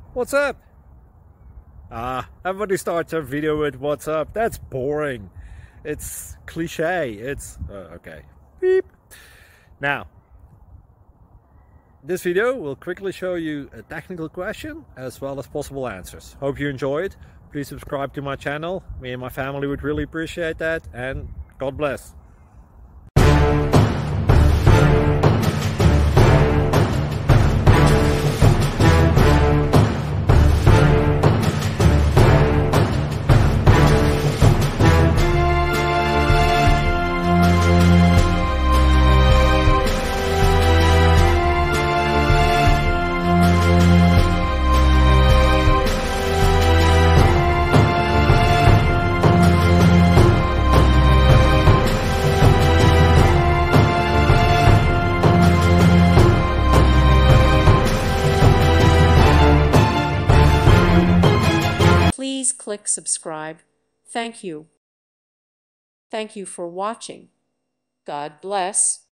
What's up? Everybody starts their video with what's up. That's boring. It's cliche. Okay. Beep. Now, this video will quickly show you a technical question as well as possible answers. Hope you enjoy it. Please subscribe to my channel. Me and my family would really appreciate that, and God bless. Please click subscribe. Thank you. Thank you for watching. God bless.